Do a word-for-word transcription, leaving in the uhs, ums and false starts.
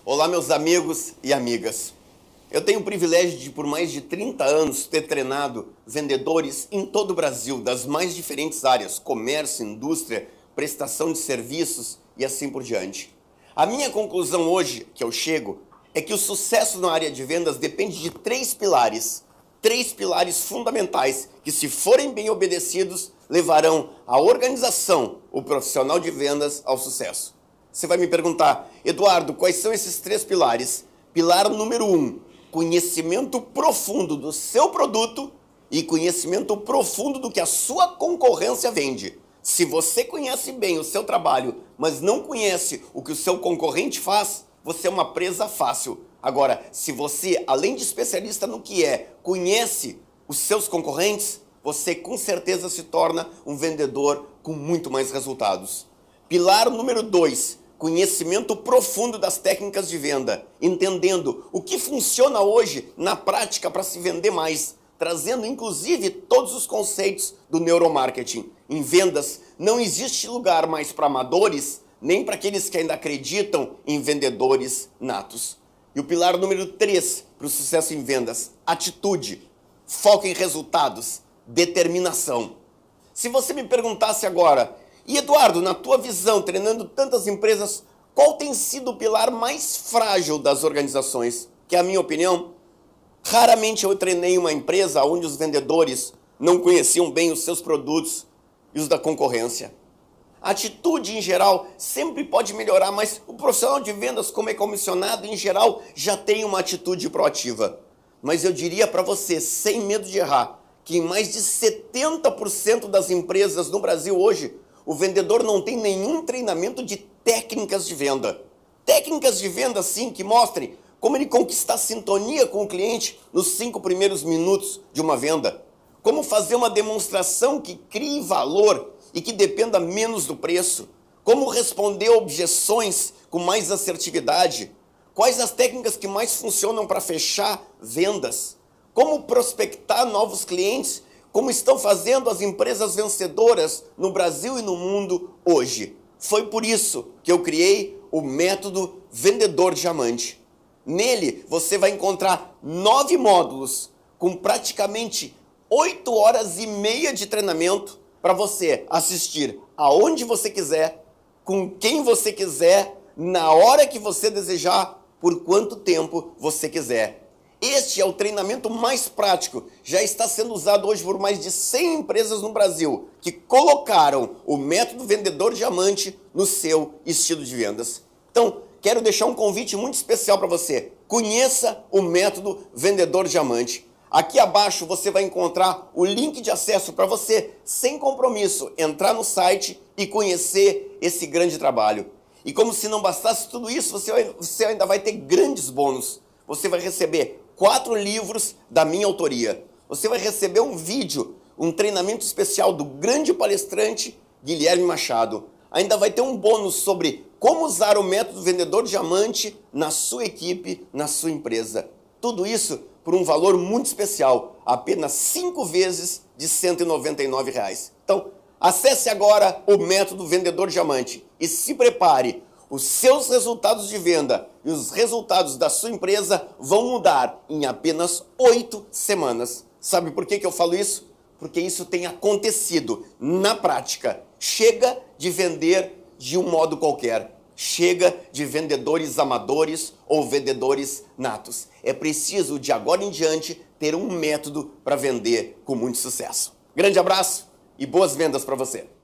Olá, meus amigos e amigas. Eu tenho o privilégio de, por mais de trinta anos, ter treinado vendedores em todo o Brasil, das mais diferentes áreas, comércio, indústria, prestação de serviços e assim por diante. A minha conclusão hoje, que eu chego, é que o sucesso na área de vendas depende de três pilares. Três pilares fundamentais que, se forem bem obedecidos, levarão a organização, o profissional de vendas, ao sucesso. Você vai me perguntar, Eduardo, quais são esses três pilares? Pilar número um, conhecimento profundo do seu produto e conhecimento profundo do que a sua concorrência vende. Se você conhece bem o seu trabalho, mas não conhece o que o seu concorrente faz, você é uma presa fácil. Agora, se você, além de especialista no que é, conhece os seus concorrentes, você com certeza se torna um vendedor com muito mais resultados. Pilar número dois, conhecimento profundo das técnicas de venda, entendendo o que funciona hoje na prática para se vender mais, trazendo inclusive todos os conceitos do neuromarketing. Em vendas não existe lugar mais para amadores, nem para aqueles que ainda acreditam em vendedores natos. E o pilar número três para o sucesso em vendas, atitude, foco em resultados, determinação. Se você me perguntasse agora, e Eduardo, na tua visão, treinando tantas empresas, qual tem sido o pilar mais frágil das organizações? Que é a minha opinião, raramente eu treinei uma empresa onde os vendedores não conheciam bem os seus produtos e os da concorrência. A atitude, em geral, sempre pode melhorar, mas o profissional de vendas, como é comissionado, em geral, já tem uma atitude proativa. Mas eu diria para você, sem medo de errar, que em mais de setenta por cento das empresas no Brasil hoje, o vendedor não tem nenhum treinamento de técnicas de venda. Técnicas de venda, sim, que mostrem como ele conquistar a sintonia com o cliente nos cinco primeiros minutos de uma venda. Como fazer uma demonstração que crie valor e que dependa menos do preço. Como responder objeções com mais assertividade. Quais as técnicas que mais funcionam para fechar vendas. Como prospectar novos clientes. Como estão fazendo as empresas vencedoras no Brasil e no mundo hoje. Foi por isso que eu criei o método Vendedor Diamante. Nele você vai encontrar nove módulos com praticamente oito horas e meia de treinamento para você assistir aonde você quiser, com quem você quiser, na hora que você desejar, por quanto tempo você quiser. Este é o treinamento mais prático, já está sendo usado hoje por mais de cem empresas no Brasil, que colocaram o método Vendedor Diamante no seu estilo de vendas. Então, quero deixar um convite muito especial para você. Conheça o método Vendedor Diamante. Aqui abaixo você vai encontrar o link de acesso para você, sem compromisso, entrar no site e conhecer esse grande trabalho. E como se não bastasse tudo isso, você, você ainda vai ter grandes bônus. Você vai receber quatro livros da minha autoria. Você vai receber um vídeo, um treinamento especial do grande palestrante Guilherme Machado. Ainda vai ter um bônus sobre como usar o método Vendedor Diamante na sua equipe, na sua empresa. Tudo isso por um valor muito especial, apenas cinco vezes de cento e noventa e nove reais. Então, acesse agora o método Vendedor Diamante e se prepare. Os seus resultados de venda e os resultados da sua empresa vão mudar em apenas oito semanas. Sabe por que que eu falo isso? Porque isso tem acontecido na prática. Chega de vender de um modo qualquer. Chega de vendedores amadores ou vendedores natos. É preciso, de agora em diante, ter um método para vender com muito sucesso. Grande abraço e boas vendas para você.